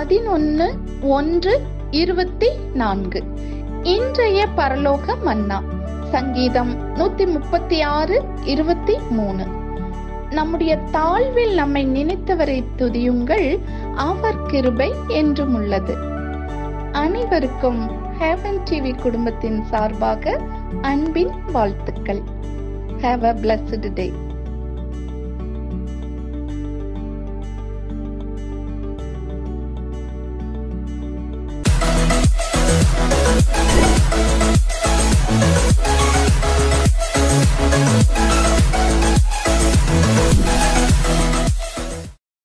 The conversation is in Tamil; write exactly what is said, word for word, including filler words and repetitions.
பதினொன்னு ஒன்று இருபத்தி நான்கு. இன்றைய பரலோக மன்னா சங்கீதம் நூத்தி முப்பத்தி ஆறு இருபத்தி மூணு. நம்முடைய தாழ்வில் நம்மை நினைத்தவரை துதியுங்கள், அவர் கிருபை என்றும் உள்ளது. அனைவருக்கும் ஹெவன் டிவி குடும்பத்தின் சார்பாக அன்பின் வாழ்த்துக்கள். Have a blessed day.